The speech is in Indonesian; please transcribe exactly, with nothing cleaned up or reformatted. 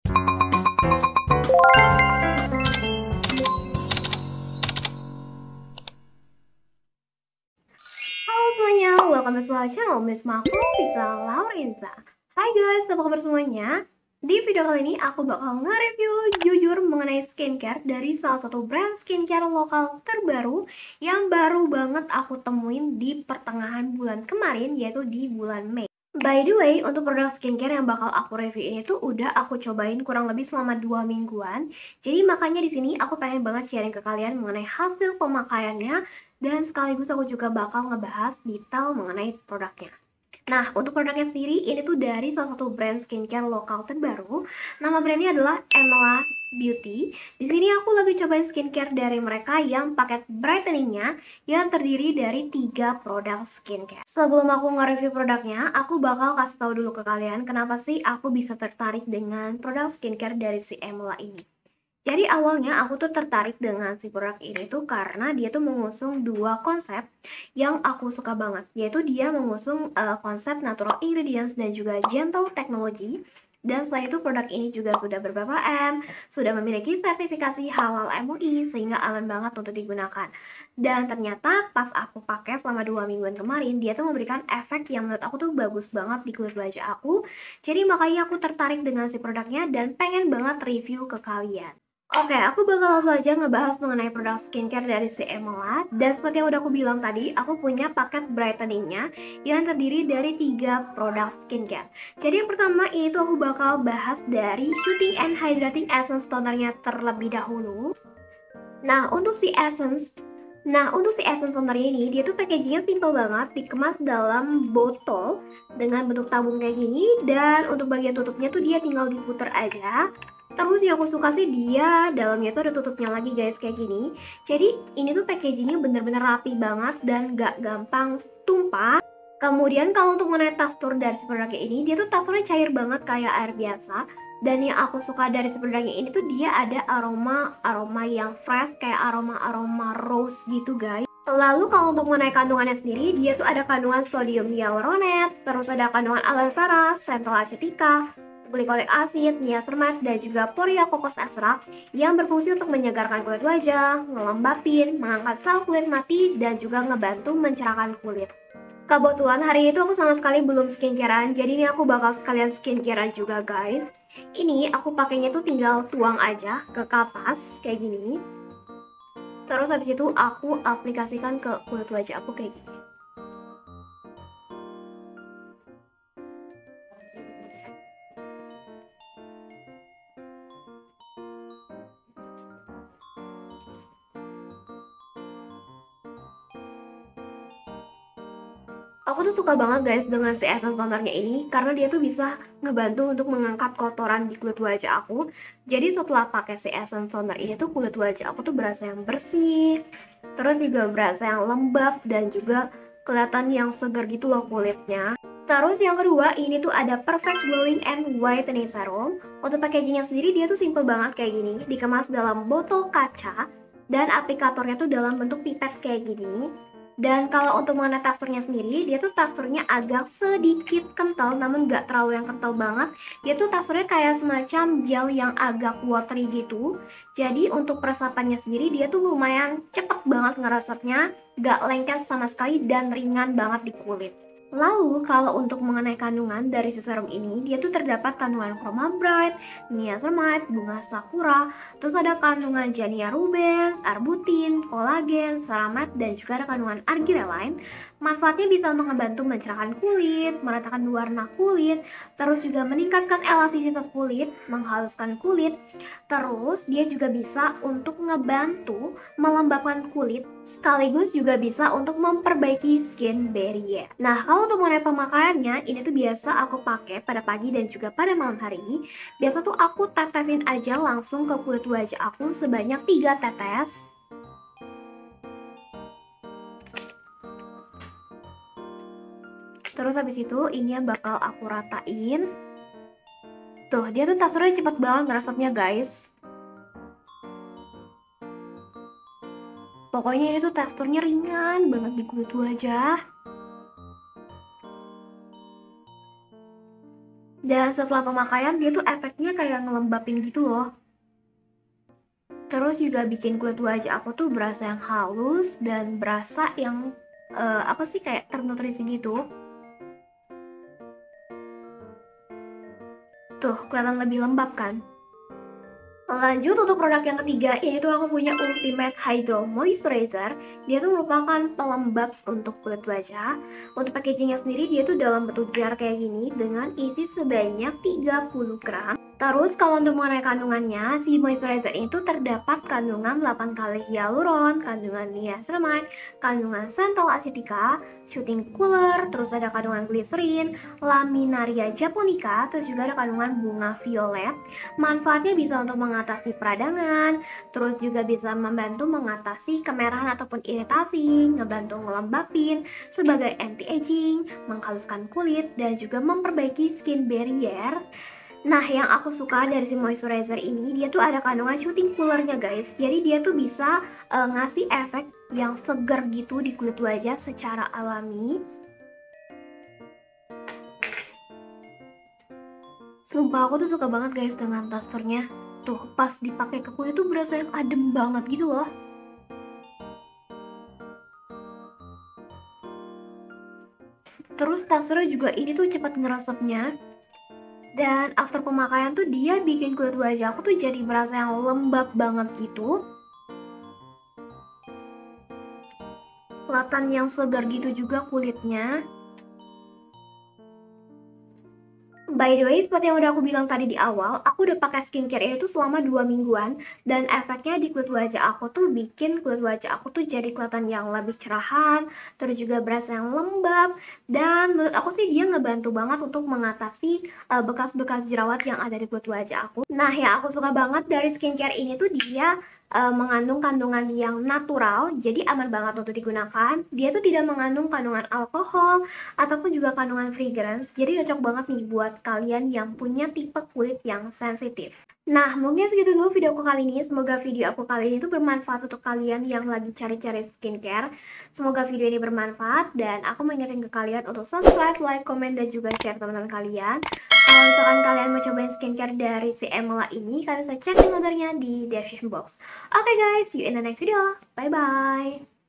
Halo semuanya, welcome back to our channel Miss Mako Bisa Laurenza. Hai guys, apa kabar semuanya? Di video kali ini aku bakal nge-review jujur mengenai skincare dari salah satu brand skincare lokal terbaru yang baru banget aku temuin di pertengahan bulan kemarin, yaitu di bulan Mei. By the way, untuk produk skincare yang bakal aku review ini tuh udah aku cobain kurang lebih selama dua mingguan. Jadi makanya di sini aku pengen banget sharing ke kalian mengenai hasil pemakaiannya dan sekaligus aku juga bakal ngebahas detail mengenai produknya. Nah, untuk produknya sendiri, ini tuh dari salah satu brand skincare lokal terbaru. Nama brandnya adalah Emela Beauty. Di sini aku lagi cobain skincare dari mereka yang paket brightening-nya yang terdiri dari tiga produk skincare. Sebelum aku nge-review produknya, aku bakal kasih tahu dulu ke kalian kenapa sih aku bisa tertarik dengan produk skincare dari si Emela ini. Jadi awalnya aku tuh tertarik dengan si produk ini tuh karena dia tuh mengusung dua konsep yang aku suka banget, yaitu dia mengusung uh, konsep natural ingredients dan juga gentle technology. Dan selain itu produk ini juga sudah ber-B P M, sudah memiliki sertifikasi halal M U I sehingga aman banget untuk digunakan. Dan ternyata pas aku pakai selama dua mingguan kemarin, dia tuh memberikan efek yang menurut aku tuh bagus banget di kulit wajah aku. Jadi makanya aku tertarik dengan si produknya dan pengen banget review ke kalian. Oke, aku bakal langsung aja ngebahas mengenai produk skincare dari si Emela. Dan seperti yang udah aku bilang tadi, aku punya paket brightening-nya yang terdiri dari tiga produk skincare. Jadi yang pertama ini tuh aku bakal bahas dari Shooting and Hydrating Essence Toner-nya terlebih dahulu. Nah, untuk si Essence Nah, untuk si Essence Toner ini, dia tuh packagingnya simple banget, dikemas dalam botol dengan bentuk tabung kayak gini. Dan untuk bagian tutupnya tuh dia tinggal diputer aja. Terus yang aku suka sih dia dalamnya tuh ada tutupnya lagi guys, kayak gini. Jadi ini tuh packagingnya bener-bener rapi banget dan gak gampang tumpah. Kemudian kalau untuk mengenai tekstur dari si produknya ini, dia tuh teksturnya cair banget kayak air biasa. Dan yang aku suka dari si produknya ini tuh dia ada aroma-aroma yang fresh, kayak aroma-aroma rose gitu guys. Lalu kalau untuk mengenai kandungannya sendiri, dia tuh ada kandungan sodium hyaluronate, terus ada kandungan aloe vera, central acetica, glycolic acid, niacinamide, dan juga poria kokos extract yang berfungsi untuk menyegarkan kulit wajah, ngelembapin, mengangkat sel kulit mati, dan juga ngebantu mencerahkan kulit. Kebetulan hari ini tuh aku sama sekali belum skincarean, jadi ini aku bakal sekalian skincarean juga guys. Ini aku pakainya tuh tinggal tuang aja ke kapas kayak gini. Terus habis itu aku aplikasikan ke kulit wajah aku kayak gini. Aku tuh suka banget guys dengan si essence tonernya ini karena dia tuh bisa ngebantu untuk mengangkat kotoran di kulit wajah aku. Jadi setelah pakai si essence toner ini tuh kulit wajah aku tuh berasa yang bersih, terus juga berasa yang lembab dan juga kelihatan yang segar gitu loh kulitnya. Terus yang kedua ini tuh ada Perfect Glowing and Whitening Serum. Untuk packagingnya sendiri dia tuh simple banget kayak gini, dikemas dalam botol kaca dan aplikatornya tuh dalam bentuk pipet kayak gini. Dan kalau untuk mengenai teksturnya sendiri, dia tuh teksturnya agak sedikit kental, namun nggak terlalu yang kental banget. Dia tuh teksturnya kayak semacam gel yang agak watery gitu. Jadi untuk peresapannya sendiri, dia tuh lumayan cepet banget ngeresapnya, nggak lengket sama sekali dan ringan banget di kulit. Lalu kalau untuk mengenai kandungan dari si serum ini, dia tuh terdapat kandungan Chroma Bright, niacinamide, bunga sakura, terus ada kandungan Jania rubens, arbutin, kolagen, ceramide, dan juga ada kandungan argireline. Manfaatnya bisa untuk membantu mencerahkan kulit, meratakan warna kulit, terus juga meningkatkan elastisitas kulit, menghaluskan kulit. Terus dia juga bisa untuk ngebantu melembabkan kulit, sekaligus juga bisa untuk memperbaiki skin barrier. Nah, kalau untuk mengenai pemakaiannya, ini tuh biasa aku pakai pada pagi dan juga pada malam hari. Biasa tuh aku tetesin aja langsung ke kulit wajah aku sebanyak tiga tetes. Terus habis itu ini yang bakal aku ratain. Tuh, dia tuh teksturnya cepet banget ngeresapnya guys. Pokoknya ini tuh teksturnya ringan banget di kulit wajah. Dan setelah pemakaian dia tuh efeknya kayak ngelembapin gitu loh. Terus juga bikin kulit wajah aku tuh berasa yang halus dan berasa yang uh, apa sih kayak ternutrisi gitu. Tuh, kelihatan lebih lembab kan? Lanjut untuk produk yang ketiga, ini tuh aku punya Ultimate Hydro Moisturizer. Dia tuh merupakan pelembab untuk kulit wajah. Untuk packagingnya sendiri dia tuh dalam bentuk jar kayak gini dengan isi sebanyak tiga puluh gram. Terus kalau untuk mengenai kandungannya, si moisturizer itu terdapat kandungan delapan kali hyaluron, kandungan niacinamide, kandungan central acetica, shooting cooler, terus ada kandungan glycerin, laminaria japonica, terus juga ada kandungan bunga violet. Manfaatnya bisa untuk mengatasi peradangan, terus juga bisa membantu mengatasi kemerahan ataupun iritasi, ngebantu ngelembapin, sebagai anti-aging, menghaluskan kulit, dan juga memperbaiki skin barrier. Nah, yang aku suka dari si moisturizer ini, dia tuh ada kandungan shooting coolernya guys. Jadi dia tuh bisa uh, ngasih efek yang seger gitu di kulit wajah secara alami. Sumpah aku tuh suka banget guys dengan teksturnya. Tuh, pas dipakai ke kulit tuh berasa yang adem banget gitu loh. Terus teksturnya juga ini tuh cepat ngeresepnya. Dan after pemakaian tuh dia bikin kulit wajah aku tuh jadi berasa yang lembab banget gitu. Kelihatan yang segar gitu juga kulitnya. By the way, seperti yang udah aku bilang tadi di awal, aku udah pakai skincare ini tuh selama dua mingguan. Dan efeknya di kulit wajah aku tuh bikin kulit wajah aku tuh jadi kelihatan yang lebih cerahan, terus juga berasa yang lembab. Dan menurut aku sih dia ngebantu banget untuk mengatasi uh, bekas-bekas jerawat yang ada di kulit wajah aku. Nah, yang aku suka banget dari skincare ini tuh dia uh, mengandung kandungan yang natural, jadi aman banget untuk digunakan. Dia tuh tidak mengandung kandungan alkohol ataupun juga kandungan fragrance, jadi cocok banget nih buat kalian yang punya tipe kulit yang sensitif. Nah, mungkin segitu dulu videoku kali ini. Semoga video aku kali ini tuh bermanfaat untuk kalian yang lagi cari-cari skincare. Semoga video ini bermanfaat, dan aku mengingatkan ke kalian untuk subscribe, like, komen, dan juga share teman-teman kalian. Kalau misalkan kalian mau cobain skincare dari si Emela ini, kalian bisa cek link ordernya di description box. Oke okay guys, see you in the next video. Bye-bye.